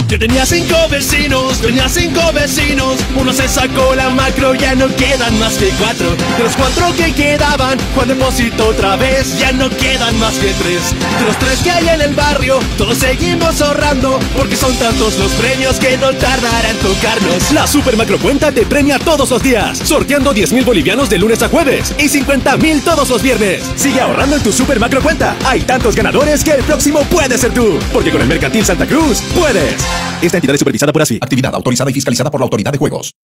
Yo tenía 5 vecinos, uno se sacó la macro, ya no quedan más que 4. De los 4 que quedaban, Juan depositó otra vez, ya no quedan más que 3. De los 3 que hay en el barrio, todos seguimos ahorrando, porque son tantos los premios que no tardarán en tocarnos. La super macro cuenta te premia todos los días, sorteando 10,000 bolivianos de lunes a jueves y 50,000 todos los viernes. Sigue ahorrando en tu super macro cuenta. Hay tantos ganadores que el próximo puede ser tú, porque con el Mercantil Santa Cruz puedes. Esta entidad es supervisada por ASFI. Actividad autorizada y fiscalizada por la Autoridad de Juegos.